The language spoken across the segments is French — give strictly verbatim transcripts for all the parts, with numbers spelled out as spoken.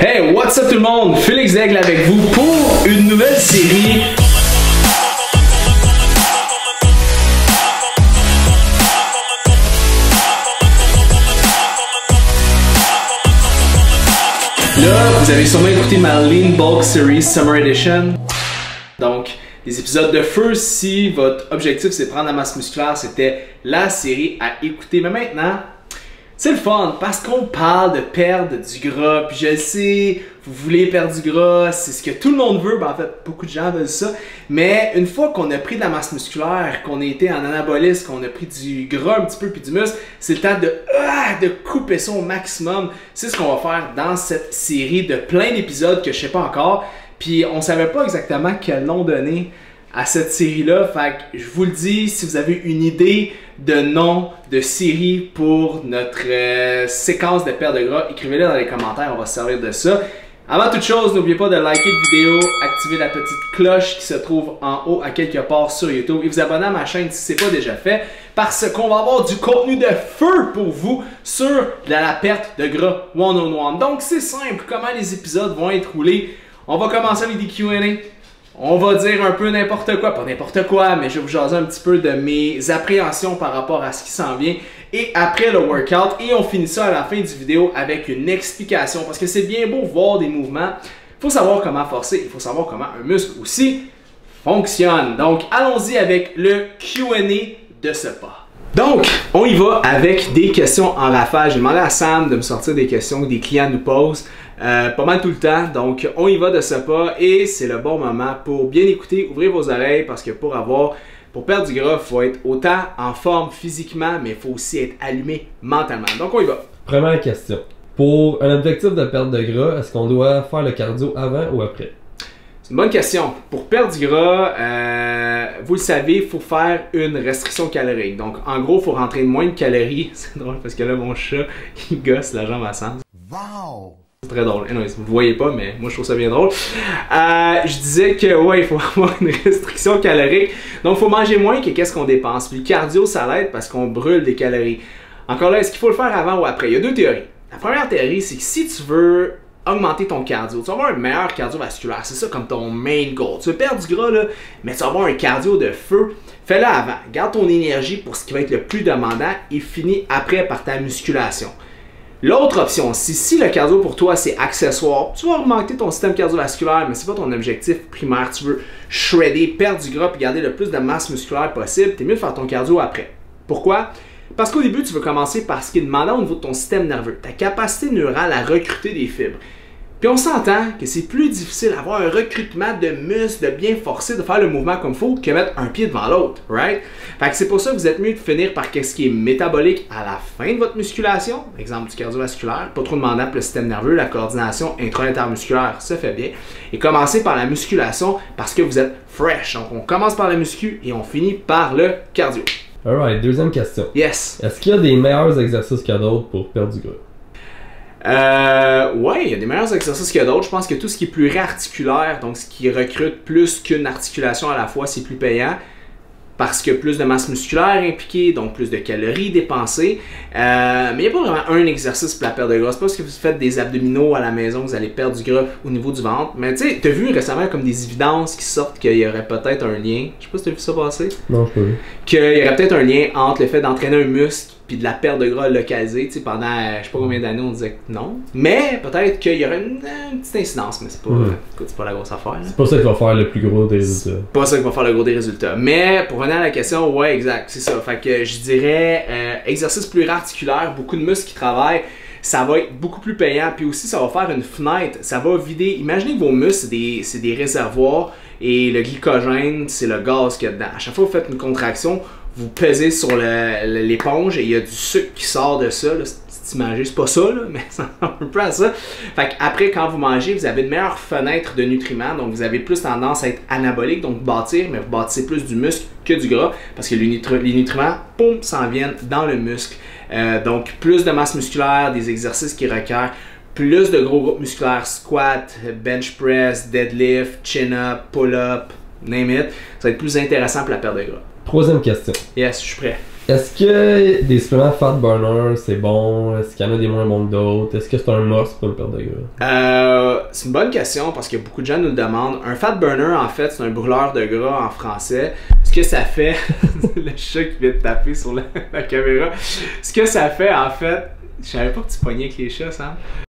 Hey, what's up tout le monde? Félix Daigle avec vous pour une nouvelle série. Là, vous avez sûrement écouté ma Lean Bulk Series Summer Edition. Donc, les épisodes de feu, si votre objectif c'est prendre la masse musculaire, c'était la série à écouter. Mais maintenant, c'est le fun parce qu'on parle de perdre du gras. Puis je le sais, vous voulez perdre du gras, c'est ce que tout le monde veut. Ben, en fait, beaucoup de gens veulent ça. Mais une fois qu'on a pris de la masse musculaire, qu'on a été en anabolisme, qu'on a pris du gras un petit peu puis du muscle, c'est le temps de, ah, de couper ça au maximum. C'est ce qu'on va faire dans cette série de plein d'épisodes que je sais pas encore. Puis on savait pas exactement quel nom donner à cette série-là. Fait que je vous le dis, si vous avez une idée de nom de série pour notre euh, séquence de perte de gras, écrivez-le dans les commentaires, on va se servir de ça. Avant toute chose, n'oubliez pas de liker la vidéo, activer la petite cloche qui se trouve en haut à quelque part sur YouTube et vous abonner à ma chaîne si ce n'est pas déjà fait parce qu'on va avoir du contenu de feu pour vous sur la, la perte de gras one-on-one. Donc c'est simple, comment les épisodes vont être roulés. On va commencer avec des Q and A. On va dire un peu n'importe quoi, pas n'importe quoi, mais je vais vous jaser un petit peu de mes appréhensions par rapport à ce qui s'en vient. Et après le workout, et on finit ça à la fin du vidéo avec une explication. Parce que c'est bien beau voir des mouvements, il faut savoir comment forcer, il faut savoir comment un muscle aussi fonctionne. Donc allons-y avec le Q and A de ce pas. Donc, on y va avec des questions en rafale. J'ai demandé à Sam de me sortir des questions que des clients nous posent. Euh, pas mal tout le temps, donc on y va de ce pas et c'est le bon moment pour bien écouter, ouvrir vos oreilles parce que pour avoir, pour perdre du gras, il faut être autant en forme physiquement, mais il faut aussi être allumé mentalement. Donc on y va. Première question. Pour un objectif de perte de gras, est-ce qu'on doit faire le cardio avant ou après? C'est une bonne question. Pour perdre du gras, euh, vous le savez, il faut faire une restriction calorique. Donc en gros, il faut rentrer moins de calories. C'est drôle parce que là, mon chat, il gosse la jambe à Sam. Wow! C'est très drôle. Anyways, vous ne voyez pas, mais moi je trouve ça bien drôle. Euh, je disais que ouais, il faut avoir une restriction calorique. Donc il faut manger moins que qu'est-ce qu'on dépense. Puis le cardio, ça l'aide parce qu'on brûle des calories. Encore là, est-ce qu'il faut le faire avant ou après? Il y a deux théories. La première théorie, c'est que si tu veux augmenter ton cardio, tu vas avoir un meilleur cardiovasculaire. C'est ça comme ton main goal. Tu veux perdre du gras, là, mais tu vas avoir un cardio de feu. Fais-le avant. Garde ton énergie pour ce qui va être le plus demandant et finis après par ta musculation. L'autre option, si, si le cardio pour toi c'est accessoire, tu vas augmenter ton système cardiovasculaire, mais c'est pas ton objectif primaire. Tu veux shredder, perdre du gras et garder le plus de masse musculaire possible, t'es mieux de faire ton cardio après. Pourquoi? Parce qu'au début, tu veux commencer par ce qui est demandant au niveau de ton système nerveux, ta capacité neurale à recruter des fibres. Puis on s'entend que c'est plus difficile d'avoir un recrutement de muscles, de bien forcer, de faire le mouvement comme il faut, que mettre un pied devant l'autre, right? Fait que c'est pour ça que vous êtes mieux de finir par ce qui est métabolique à la fin de votre musculation, exemple du cardiovasculaire, pas trop demandant pour le système nerveux, la coordination intra-intermusculaire, ça fait bien, et commencer par la musculation parce que vous êtes fresh. Donc on commence par la muscu et on finit par le cardio. Alright, deuxième question. Yes. Est-ce qu'il y a des meilleurs exercices que d'autres pour perdre du gras? Euh, ouais, il y a des meilleurs exercices que d'autres. Je pense que tout ce qui est plus réarticulaire, donc ce qui recrute plus qu'une articulation à la fois, c'est plus payant parce que plus de masse musculaire impliquée, donc plus de calories dépensées. Euh, mais il n'y a pas vraiment un exercice pour la perte de gras. C'est pas parce que vous faites des abdominaux à la maison que vous allez perdre du gras au niveau du ventre. Mais tu sais, tu as vu récemment comme des évidences qui sortent qu'il y aurait peut-être un lien. Je sais pas si tu as vu ça passer. Non, je peux. Qu'il y aurait peut-être un lien entre le fait d'entraîner un muscle puis de la perte de gras localisée. Tu sais, pendant je sais pas combien d'années on disait que non. Mais peut-être qu'il y aurait une, une petite incidence, mais c'est pas, mmh. écoute, c'est pas la grosse affaire. C'est pas ça qui va faire le plus gros des résultats. C'est pas ça qui va faire le gros des résultats. Mais pour revenir à la question, ouais, exact, c'est ça. Fait que je dirais euh, exercice plus réarticulaire, beaucoup de muscles qui travaillent. Ça va être beaucoup plus payant. Puis aussi, ça va faire une fenêtre. Ça va vider. Imaginez que vos muscles, c'est des, c'est des réservoirs. Et le glycogène, c'est le gaz qu'il y a dedans. À chaque fois que vous faites une contraction, vous pesez sur l'éponge et il y a du sucre qui sort de ça. Là. Si tu manges, c'est pas ça, là, mais ça ressemble un peu à ça. Fait qu'après, quand vous mangez, vous avez une meilleure fenêtre de nutriments. Donc, vous avez plus tendance à être anabolique, donc bâtir, mais vous bâtissez plus du muscle que du gras parce que les, nutri les nutriments, poum, s'en viennent dans le muscle. Euh, donc, plus de masse musculaire, des exercices qui requièrent plus de gros groupes musculaires, squat, bench press, deadlift, chin-up, pull-up, name it. Ça va être plus intéressant pour la perte de gras. Troisième question. Yes, je suis prêt. Est-ce que des suppléments fat burner c'est bon? Est-ce qu'il y en a des moins bons que d'autres? Est-ce que c'est un must pour une perte de gras? Euh, c'est une bonne question parce que beaucoup de gens nous le demandent. Un fat burner, en fait, c'est un brûleur de gras en français. Ce que ça fait, le chat qui vient de taper sur la, la caméra. Ce que ça fait, en fait, je savais pas que tu pognais avec les chats, Sam.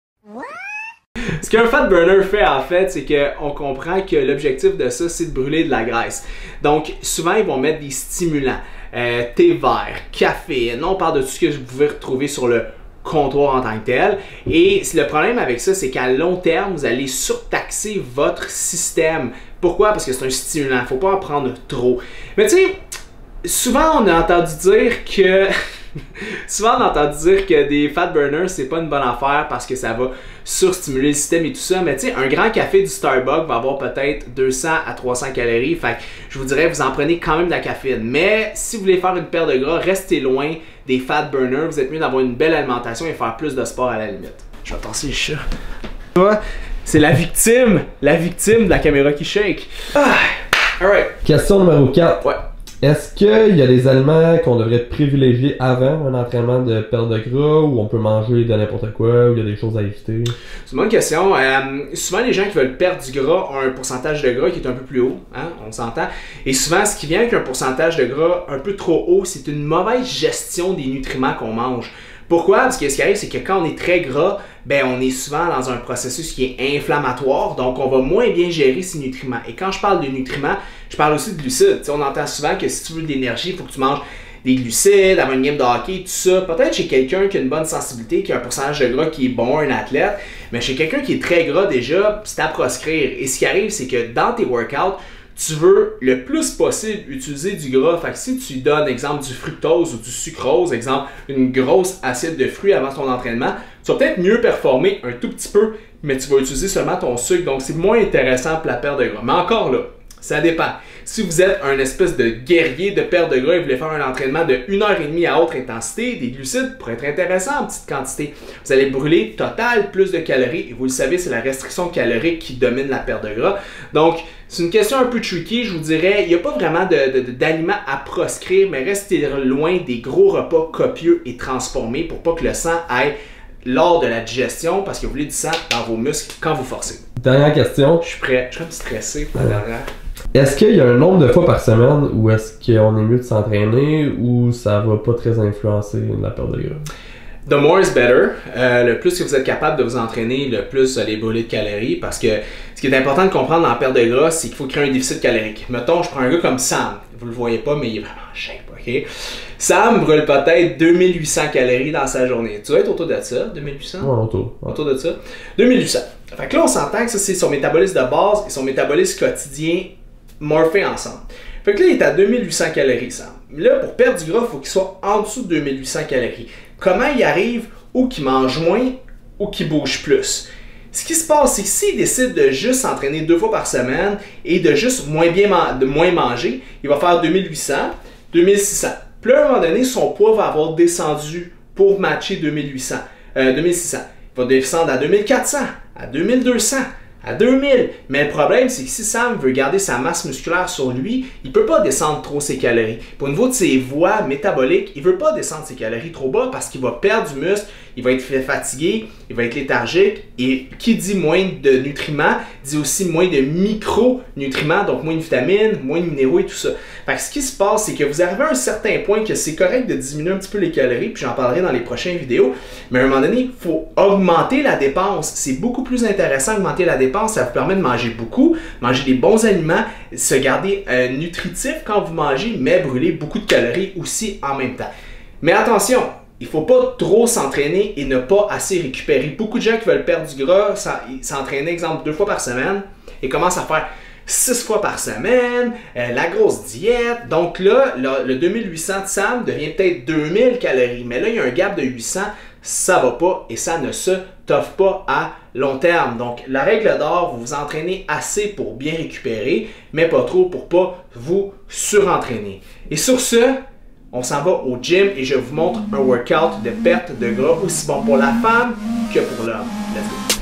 Ce qu'un fat burner fait en fait, c'est qu'on comprend que l'objectif de ça, c'est de brûler de la graisse. Donc, souvent, ils vont mettre des stimulants, euh, thé vert, café. Non, on parle de tout ce que vous pouvez retrouver sur le comptoir en tant que tel. Et le problème avec ça, c'est qu'à long terme, vous allez surtaxer votre système. Pourquoi? Parce que c'est un stimulant. Il ne faut pas en prendre trop. Mais tu sais, souvent, on a entendu dire que... Souvent, on a entendu dire que des fat burners, c'est pas une bonne affaire parce que ça va surstimuler le système et tout ça. Mais tu sais, un grand café du Starbucks va avoir peut-être deux cents à trois cents calories. Fait que je vous dirais, vous en prenez quand même de la caféine. Mais si vous voulez faire une perte de gras, restez loin des fat burners. Vous êtes mieux d'avoir une belle alimentation et faire plus de sport à la limite. Je vais tasser le chat. Toi, c'est la victime, la victime de la caméra qui shake. Ah, alright. Question numéro quatre. Ouais. Est-ce qu'il y a des aliments qu'on devrait privilégier avant un entraînement de perte de gras ou on peut manger de n'importe quoi ou il y a des choses à éviter? C'est une bonne question. Euh, souvent, les gens qui veulent perdre du gras ont un pourcentage de gras qui est un peu plus haut, hein, on s'entend. Et souvent, ce qui vient avec un pourcentage de gras un peu trop haut, c'est une mauvaise gestion des nutriments qu'on mange. Pourquoi? Parce que ce qui arrive, c'est que quand on est très gras, ben on est souvent dans un processus qui est inflammatoire, donc on va moins bien gérer ces nutriments. Et quand je parle de nutriments, je parle aussi de glucides. T'sais, on entend souvent que si tu veux de l'énergie, il faut que tu manges des glucides, avoir une game de hockey, tout ça. Peut-être chez quelqu'un qui a une bonne sensibilité, qui a un pourcentage de gras qui est bon, un athlète, mais chez quelqu'un qui est très gras déjà, c'est à proscrire. Et ce qui arrive, c'est que dans tes workouts, tu veux le plus possible utiliser du gras. Fait que si tu donnes, exemple, du fructose ou du sucrose, exemple, une grosse assiette de fruits avant ton entraînement, tu vas peut-être mieux performer un tout petit peu, mais tu vas utiliser seulement ton sucre. Donc, c'est moins intéressant pour la perte de gras. Mais encore là, ça dépend. Si vous êtes un espèce de guerrier de perte de gras et vous voulez faire un entraînement de une heure trente à haute intensité, des glucides pourraient être intéressants en petite quantité. Vous allez brûler total plus de calories et vous le savez, c'est la restriction calorique qui domine la perte de gras. Donc, c'est une question un peu tricky, je vous dirais. Il n'y a pas vraiment d'aliments à proscrire, mais restez loin des gros repas copieux et transformés pour pas que le sang aille lors de la digestion parce que vous voulez du sang dans vos muscles quand vous forcez. Dernière question. Je suis prêt. Je suis comme stressé pour la dernière. Est-ce qu'il y a un nombre de fois par semaine où est-ce qu'on est mieux de s'entraîner ou ça va pas très influencer la perte de gras? The more is better. Euh, le plus que vous êtes capable de vous entraîner, le plus vous allez brûler de calories parce que ce qui est important de comprendre dans la perte de gras, c'est qu'il faut créer un déficit calorique. Mettons, je prends un gars comme Sam. Vous le voyez pas, mais il est vraiment shape, ok? Sam brûle peut-être deux mille huit cents calories dans sa journée. Tu vas être autour de ça, deux mille huit cents? Ouais, autour. Autour de ça. deux mille huit cents. Fait que là, on s'entend que ça, c'est son métabolisme de base et son métabolisme quotidien morphés ensemble. Fait que là, il est à deux mille huit cents calories, Sam. Là, pour perdre du gras, il faut qu'il soit en dessous de deux mille huit cents calories. Comment il arrive ou qu'il mange moins ou qu'il bouge plus? Ce qui se passe, c'est que s'il décide de juste s'entraîner deux fois par semaine et de juste moins bien de moins manger, il va faire deux mille huit cents, deux mille six cents. Puis là, à un moment donné, son poids va avoir descendu pour matcher deux mille huit cents, euh, deux mille six cents. Il va descendre à deux mille quatre cents, à deux mille deux cents. À deux mille. Mais le problème, c'est que si Sam veut garder sa masse musculaire sur lui, il ne peut pas descendre trop ses calories. Pour au niveau de ses voies métaboliques, il ne veut pas descendre ses calories trop bas parce qu'il va perdre du muscle, il va être fatigué, il va être léthargique. Et qui dit moins de nutriments, dit aussi moins de micronutriments, donc moins de vitamines, moins de minéraux et tout ça. Fait que ce qui se passe, c'est que vous arrivez à un certain point que c'est correct de diminuer un petit peu les calories, puis j'en parlerai dans les prochaines vidéos, mais à un moment donné, il faut augmenter la dépense. C'est beaucoup plus intéressant d'augmenter la dépense, ça vous permet de manger beaucoup, manger des bons aliments, se garder euh, nutritif quand vous mangez, mais brûler beaucoup de calories aussi en même temps. Mais attention, il ne faut pas trop s'entraîner et ne pas assez récupérer. Beaucoup de gens qui veulent perdre du gras, s'entraînent, exemple, deux fois par semaine et commencent à faire six fois par semaine, euh, la grosse diète. Donc là, le, le deux mille huit cents de Sam devient peut-être deux mille calories. Mais là, il y a un gap de huit cents, ça va pas et ça ne se t'offre pas à long terme. Donc, la règle d'or, vous vous entraînez assez pour bien récupérer, mais pas trop pour pas vous surentraîner. Et sur ce, on s'en va au gym et je vous montre un workout de perte de gras aussi bon pour la femme que pour l'homme. Let's go.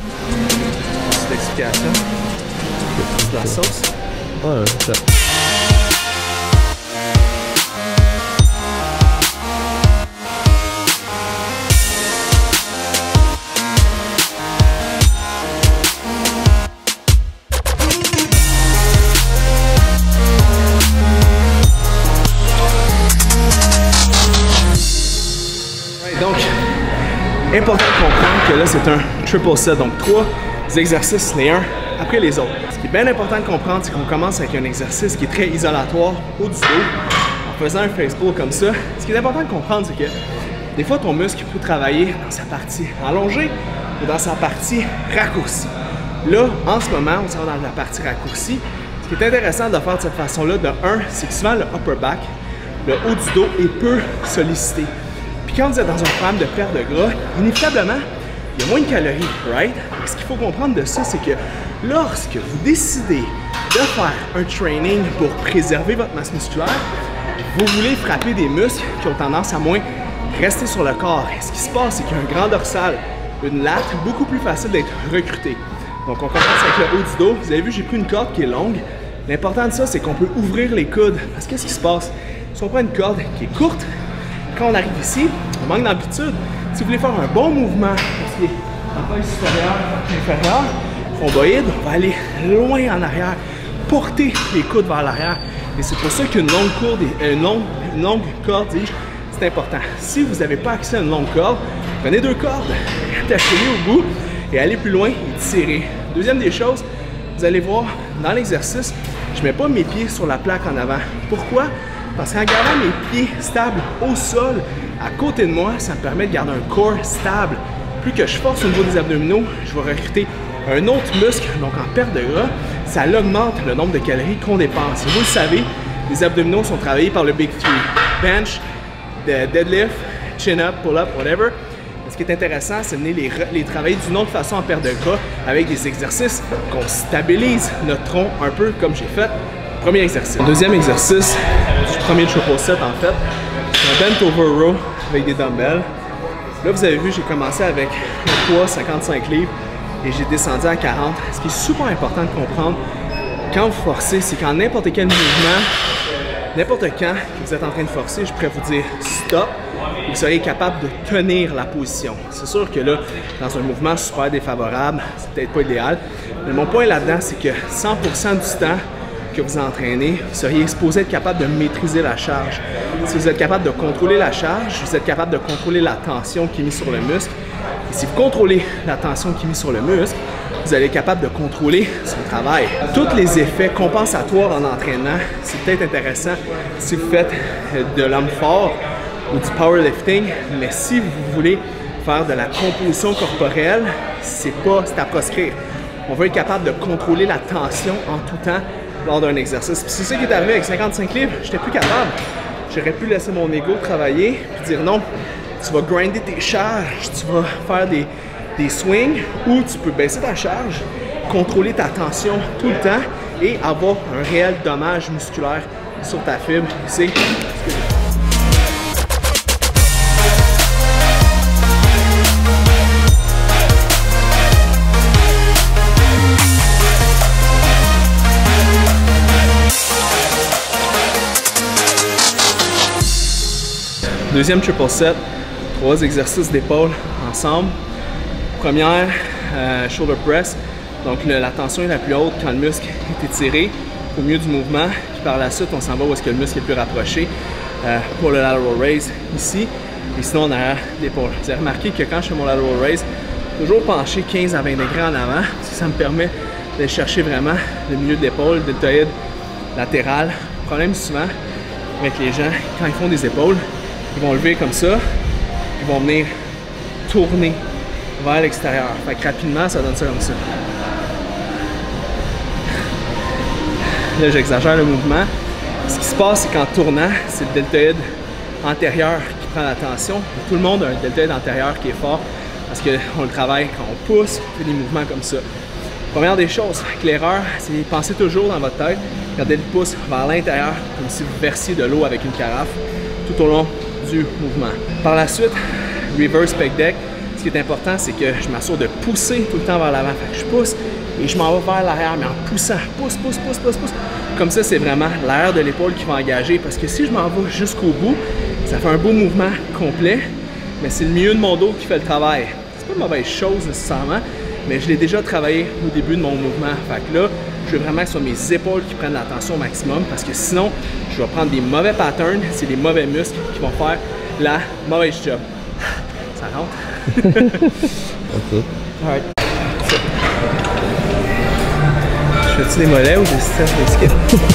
Petite explication. De la sauce. Ouais, c'est ça. important de comprendre que là, c'est un triple set, donc trois exercices les uns après les autres. Ce qui est bien important de comprendre, c'est qu'on commence avec un exercice qui est très isolatoire au du dos, en faisant un face pull comme ça. Ce qui est important de comprendre, c'est que des fois, ton muscle peut travailler dans sa partie allongée ou dans sa partie raccourcie. Là, en ce moment, on s'en va dans la partie raccourcie. Ce qui est intéressant de faire de cette façon-là, de un, c'est que souvent le upper back, le haut du dos est peu sollicité. Puis quand vous êtes dans un programme de perte de gras, inévitablement, il y a moins de calories, right? Et ce qu'il faut comprendre de ça, c'est que lorsque vous décidez de faire un training pour préserver votre masse musculaire, vous voulez frapper des muscles qui ont tendance à moins rester sur le corps. Et ce qui se passe, c'est qu'il y a un grand dorsal, une latte, beaucoup plus facile d'être recruté. Donc on commence avec le haut du dos. Vous avez vu, j'ai pris une corde qui est longue. L'important de ça, c'est qu'on peut ouvrir les coudes. Parce que qu'est-ce qui se passe? Si on prend une corde qui est courte, quand on arrive ici, on manque d'amplitude. Si vous voulez faire un bon mouvement, parce qu'il est en taille supérieure, inférieure, rhomboïde, on va aller loin en arrière, porter les coudes vers l'arrière. Et c'est pour ça qu'une longue corde, une longue, une longue corde, dis-je, c'est important. Si vous n'avez pas accès à une longue corde, prenez deux cordes, attachez-les au bout et allez plus loin et tirez. Deuxième des choses, vous allez voir dans l'exercice, je ne mets pas mes pieds sur la plaque en avant. Pourquoi? Parce qu'en gardant mes pieds stables au sol, à côté de moi, ça me permet de garder un corps stable. Plus que je force au niveau des abdominaux, je vais recruter un autre muscle, donc en perte de gras, ça augmente le nombre de calories qu'on dépense. Et vous le savez, les abdominaux sont travaillés par le Big Three. Bench, deadlift, chin-up, pull-up, whatever. Mais ce qui est intéressant, c'est de venir les, les travailler d'une autre façon en perte de gras avec des exercices qu'on stabilise notre tronc un peu comme j'ai fait. Premier exercice. Deuxième exercice du premier triple set en fait, c'est un bent over row avec des dumbbells. Là, vous avez vu, j'ai commencé avec un poids cinquante-cinq livres et j'ai descendu à quarante. Ce qui est super important de comprendre quand vous forcez, c'est qu'en n'importe quel mouvement, n'importe quand que vous êtes en train de forcer, je pourrais vous dire stop, vous seriez capable de tenir la position. C'est sûr que là, dans un mouvement super défavorable, c'est peut-être pas idéal, mais mon point là-dedans, c'est que cent pour cent du temps que vous entraînez, vous seriez supposé être capable de maîtriser la charge. Si vous êtes capable de contrôler la charge, vous êtes capable de contrôler la tension qui est mise sur le muscle. Et si vous contrôlez la tension qui est mise sur le muscle, vous allez être capable de contrôler son travail. Tous les effets compensatoires en entraînement, c'est peut-être intéressant si vous faites de l'homme fort ou du powerlifting, mais si vous voulez faire de la composition corporelle, c'est pas, c'est à proscrire. On veut être capable de contrôler la tension en tout temps lors d'un exercice. C'est ça qui est arrivé avec cinquante-cinq livres, j'étais plus capable. J'aurais pu laisser mon ego travailler et dire non, tu vas grinder tes charges, tu vas faire des, des swings ou tu peux baisser ta charge, contrôler ta tension tout le temps et avoir un réel dommage musculaire sur ta fibre. C'est deuxième triple set, trois exercices d'épaule ensemble. Première, euh, shoulder press. Donc le, la tension est la plus haute quand le muscle est étiré au milieu du mouvement. Puis par la suite, on s'en va où est-ce que le muscle est plus rapproché euh, pour le lateral raise ici. Et sinon, en arrière l'épaule. Vous avez remarqué que quand je fais mon lateral raise, toujours pencher quinze à vingt degrés en avant. Parce que ça me permet d'aller chercher vraiment le milieu de l'épaule, le deltoïde latéral. Le problème souvent avec les gens, quand ils font des épaules, ils vont lever comme ça, ils vont venir tourner vers l'extérieur. Fait que rapidement, ça donne ça comme ça. Là, j'exagère le mouvement. Ce qui se passe, c'est qu'en tournant, c'est le deltoïde antérieur qui prend la tension. Tout le monde a un deltoïde antérieur qui est fort parce qu'on le travaille quand on pousse, on fait des mouvements comme ça. Première des choses, l'erreur, c'est penser toujours dans votre tête, garder le pouce vers l'intérieur, comme si vous versiez de l'eau avec une carafe, tout au long du mouvement. Par la suite, reverse pec deck. Ce qui est important, c'est que je m'assure de pousser tout le temps vers l'avant. Fait que je pousse et je m'en vais vers l'arrière, mais en poussant. Pousse, pousse, pousse, pousse, pousse. Comme ça, c'est vraiment l'arrière de l'épaule qui va engager. Parce que si je m'en vais jusqu'au bout, ça fait un beau mouvement complet, mais c'est le milieu de mon dos qui fait le travail. C'est pas une mauvaise chose nécessairement, mais je l'ai déjà travaillé au début de mon mouvement. Fait que là, je veux vraiment que ce soit mes épaules qui prennent la tension au maximum parce que sinon, je vais prendre des mauvais patterns, c'est des mauvais muscles qui vont faire la mauvaise job. Ça rentre? Ok. Alright. Je fais-tu des mollets ou des systèmes de skip?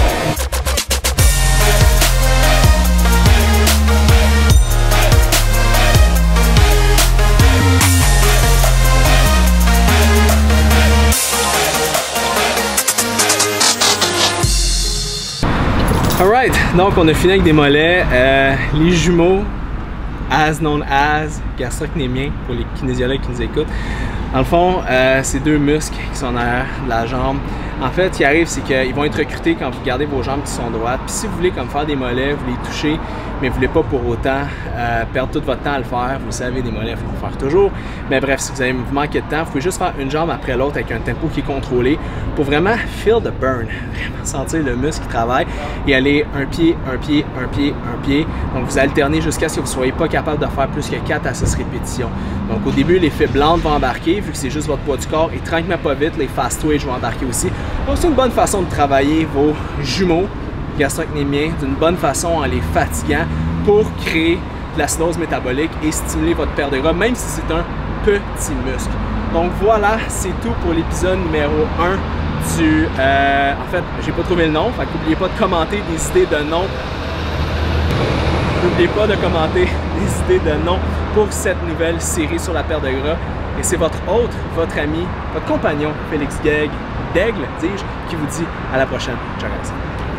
Alright, donc on a fini avec des mollets. Euh, les jumeaux, as known as gastrocnémiens pour les kinésiologues qui nous écoutent. Dans le fond, euh, c'est deux muscles qui sont derrière la jambe. En fait, ce qui arrive, c'est qu'ils vont être recrutés quand vous gardez vos jambes qui sont droites. Puis si vous voulez comme faire des mollets, vous les touchez, mais vous ne voulez pas pour autant euh, perdre tout votre temps à le faire. Vous savez, des mollets, il faut en faire toujours. Mais bref, si vous avez manqué de temps, vous pouvez juste faire une jambe après l'autre avec un tempo qui est contrôlé pour vraiment feel the burn, vraiment sentir le muscle qui travaille et aller un pied, un pied, un pied, un pied. Donc vous alternez jusqu'à ce que vous ne soyez pas capable de faire plus que quatre à six répétitions. Donc au début, les fibres lentes vont embarquer vu que c'est juste votre poids du corps et tranquillement pas vite, les fast twitch vont embarquer aussi. Donc c'est une bonne façon de travailler vos jumeaux gastrocnémiens d'une bonne façon en les fatiguant pour créer de l'acidose métabolique et stimuler votre perte de gras, même si c'est un petit muscle. Donc voilà, c'est tout pour l'épisode numéro un du... Euh, en fait, j'ai pas trouvé le nom, fait qu'oubliez pas de commenter des idées de nom. N'oubliez pas de commenter des idées de nom pour cette nouvelle série sur la perte de gras. Et c'est votre hôte, votre ami, votre compagnon, Félix Daigle, Daigle, dis-je, qui vous dit à la prochaine. Ciao guys.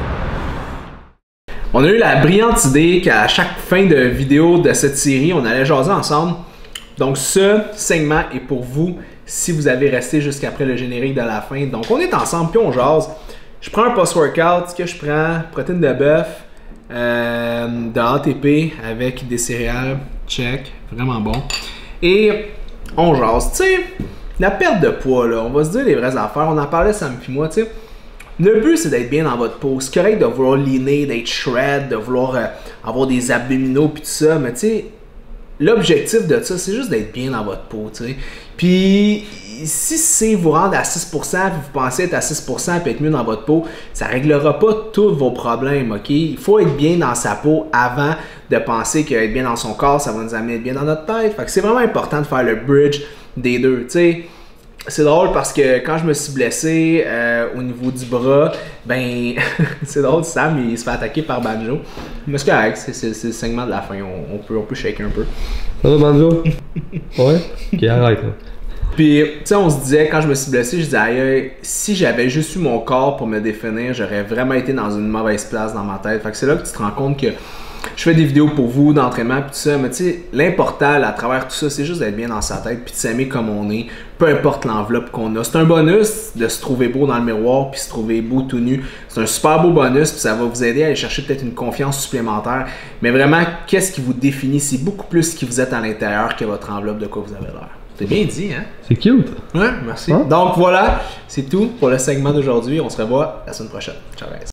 On a eu la brillante idée qu'à chaque fin de vidéo de cette série, on allait jaser ensemble. Donc ce segment est pour vous si vous avez resté jusqu'après le générique de la fin. Donc on est ensemble puis on jase. Je prends un post-workout, ce que je prends, protéines de bœuf, euh, de A T P avec des céréales, check, vraiment bon. Et on jase, tu sais, la perte de poids là, on va se dire les vraies affaires, on en parlait Sam puis moi, tu sais. Le but, c'est d'être bien dans votre peau. C'est correct de vouloir leaner, d'être shred, de vouloir euh, avoir des abdominaux puis tout ça, mais tu sais, l'objectif de ça, c'est juste d'être bien dans votre peau, tu sais. Puis, si c'est vous rendre à six pour cent, puis vous pensez être à six pour cent et être mieux dans votre peau, ça ne réglera pas tous vos problèmes, ok? Il faut être bien dans sa peau avant de penser qu'être bien dans son corps, ça va nous amener à être bien dans notre tête. Fait que c'est vraiment important de faire le bridge des deux, tu sais. C'est drôle parce que quand je me suis blessé euh, au niveau du bras, ben c'est drôle, Sam il se fait attaquer par Banjo. Mais c'est correct, c'est le segment de la fin, on, on, peut, on peut shaker un peu. Ça va Banjo? Ouais? Ok, arrête là. Puis, tu sais, on se disait, quand je me suis blessé, je disais, aïe, si j'avais juste eu mon corps pour me définir, j'aurais vraiment été dans une mauvaise place dans ma tête. Fait que c'est là que tu te rends compte que je fais des vidéos pour vous, d'entraînement, puis tout ça, mais tu sais, l'important à travers tout ça, c'est juste d'être bien dans sa tête, puis de s'aimer comme on est, peu importe l'enveloppe qu'on a. C'est un bonus de se trouver beau dans le miroir, puis se trouver beau tout nu. C'est un super beau bonus, puis ça va vous aider à aller chercher peut-être une confiance supplémentaire. Mais vraiment, qu'est-ce qui vous définit? C'est beaucoup plus qui vous êtes à l'intérieur que votre enveloppe de quoi vous avez l'air. C'est bien dit, hein? C'est cute! Ouais, merci. Hein? Donc voilà, c'est tout pour le segment d'aujourd'hui. On se revoit la semaine prochaine. Ciao, guys!